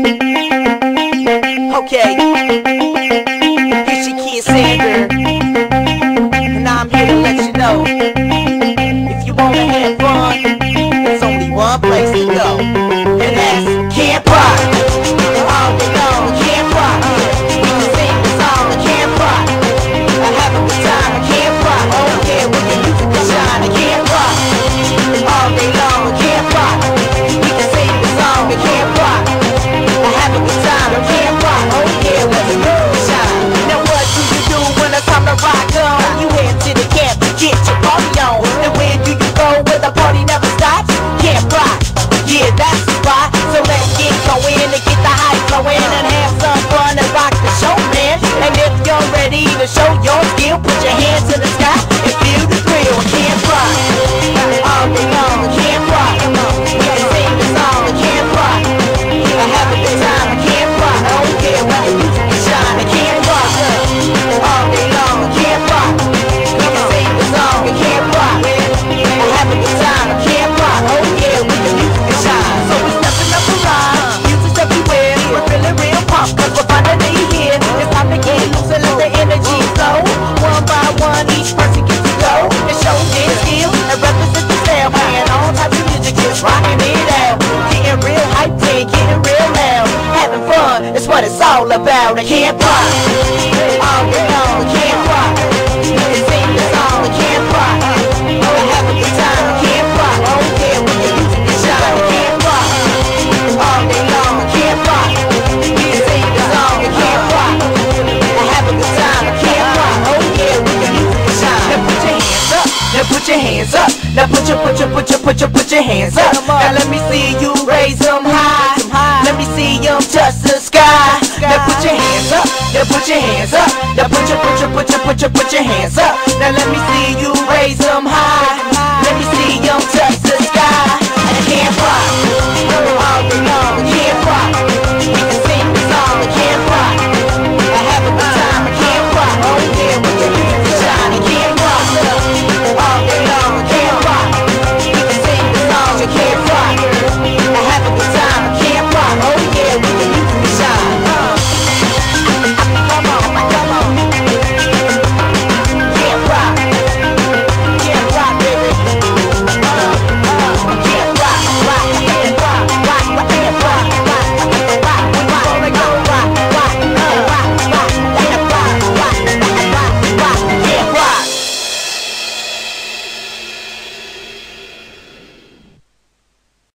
Okay, it's your kid Sandler, and I'm here to let you know, if you wanna have fun, there's only one place to go, and that's Camp Rock. All day long, Camp Rock. We can sing the song at Camp Rock. I have a good time at Camp Rock. Oh yeah, we can music and shine at Camp Rock. All day long, Camp Rock. We can sing the song at Camp Rock. I have a good time at Camp Rock. Oh yeah, we can music and shine. Now what do you do when it's time to rock on? You head to the camp to get your party on. And where do you go where the party never stops? Camp Rock. Yeah, that's the spot. So let's get going and get the hype flowing and have some fun and rock the show, man. And if you're ready to show your skill, put your hands to the sky and feel the thrill. Camp Rock. All day long, Camp Rock. We can sing the song at Camp Rock. I have a good time at Camp Rock. I don't care when the music can shine at Camp Rock. All day long, Camp Rock. We can sing the song at Camp Rock. I have a good time at Camp Rock. Oh yeah, we can music can shine. So we're stepping up the line, music's everywhere. We're feeling real pumped 'cause we're finally here. It's time to get loose and let the energy flow. One by one, each person gets to go and show their skill and represent the style. Playing all types of music, just rocking it out. Getting real hyped and getting real loud. Having fun is what it's all about. I can't rock. All day long, Camp Rock. We can sing the song, I can't rock. Oh, I have a good time, I can't rock. Oh yeah, we can music and shine, I can't rock. All day long, I can't rock. We can sing the song, I can't rock. I have a good time, I can't rock. Oh yeah, we can music and shine. Now put your hands up. Now put your hands up. Now put your hands up. Now let me see you raise them high. Let me see them touch the sky. Now put your hands up. Now put your hands up. Now put your hands up. Now let me see you raise them high.